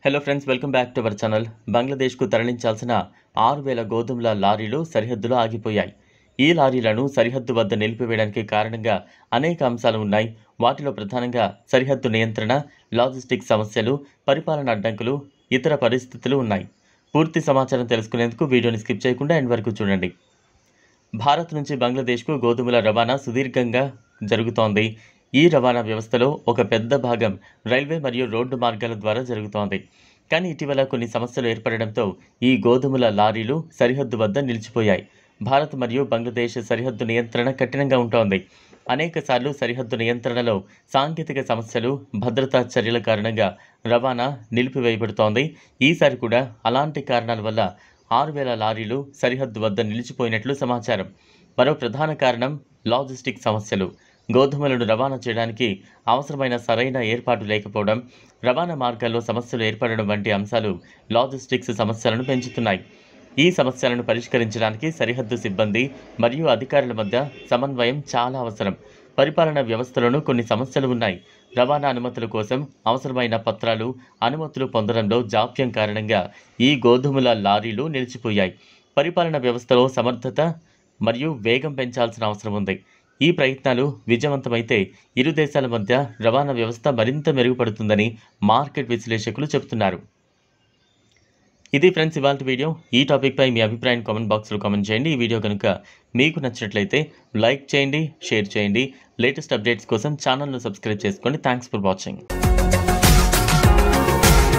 Hello friends, welcome back to our channel. బంగ్లాదేశ్కు తరలించాల్సిన 6,000 గోధుమల లారీలు సరిహద్దులో ఆగిపోయాయి. ఈ లారీలను సరిహద్దు వద్ద నిలిపివేయడానికి కారణంగా అనేక అంశాలు ఉన్నాయి. వాటిలో ప్రధానంగా సరిహద్దు నియంత్రణ, లాజిస్టిక్స్ సమస్యలు, పరిపాలన అడ్డంకులు, ఇతర పరిస్థితులు ఉన్నాయి. పూర్తి సమాచారం తెలుసుకునేందుకు వీడియోని స్కిప్ చేయకుండా ఎండ్ వరకు చూడండి. భారత్ నుంచి బంగ్లాదేశ్కు గోధుమల రవాణా సుదీర్ఘంగా జరుగుతోంది. ఈ రవాణా వ్యవస్థలో ఒక పెద్ద భాగం రైల్వే మరియు రోడ్డు మార్గాల ద్వారా జరుగుతోంది. కానీ ఇటీవల కొన్ని సమస్యలు ఏర్పడడంతో ఈ గోధుమల లారీలు సరిహద్దు వద్ద నిలిచిపోయాయి. భారత్ మరియు బంగ్లాదేశ్ సరిహద్దు నియంత్రణ కఠినంగా ఉంటోంది. అనేక సార్లు సరిహద్దు నియంత్రణలో సాంకేతిక సమస్యలు, భద్రతా చర్యల కారణంగా రవాణా నిలిపివేయబడుతోంది. ఈసారి కూడా అలాంటి కారణాల వల్ల 6,000 లారీలు సరిహద్దు వద్ద నిలిచిపోయినట్లు సమాచారం. మరో ప్రధాన కారణం లాజిస్టిక్ సమస్యలు. గోధుమలను రవాణా చేయడానికి అవసరమైన సరైన ఏర్పాటు లేకపోవడం, రవాణా మార్గాల్లో సమస్యలు ఏర్పడడం వంటి అంశాలు లాజిస్టిక్స్ సమస్యలను పెంచుతున్నాయి. ఈ సమస్యలను పరిష్కరించడానికి సరిహద్దు సిబ్బంది మరియు అధికారుల మధ్య సమన్వయం చాలా అవసరం. పరిపాలన వ్యవస్థలోనూ కొన్ని సమస్యలు ఉన్నాయి. రవాణా అనుమతుల కోసం అవసరమైన పత్రాలు, అనుమతులు పొందడంలో జాప్యం కారణంగా ఈ గోధుమల లారీలు నిలిచిపోయాయి. పరిపాలన వ్యవస్థలో సమర్థత మరియు వేగం పెంచాల్సిన అవసరం ఉంది. ఈ ప్రయత్నాలు విజయవంతమైతే ఇరు దేశాల మధ్య రవాణా వ్యవస్థ మరింత మెరుగుపడుతుందని మార్కెట్ విశ్లేషకులు చెబుతున్నారు. ఇది ఫ్రెండ్స్ ఇవాల్టి వీడియో. ఈ టాపిక్పై మీ అభిప్రాయం కామెంట్ బాక్స్లో కామెంట్ చేయండి. ఈ వీడియో కనుక మీకు నచ్చినట్లయితే లైక్ చేయండి, షేర్ చేయండి. లేటెస్ట్ అప్డేట్స్ కోసం ఛానల్ను సబ్స్క్రైబ్ చేసుకోండి. Thanks for watching.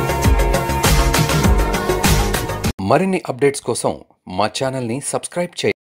మరిన్ని అప్డేట్స్ కోసం మా ఛానల్ని సబ్స్క్రైబ్ చేయండి.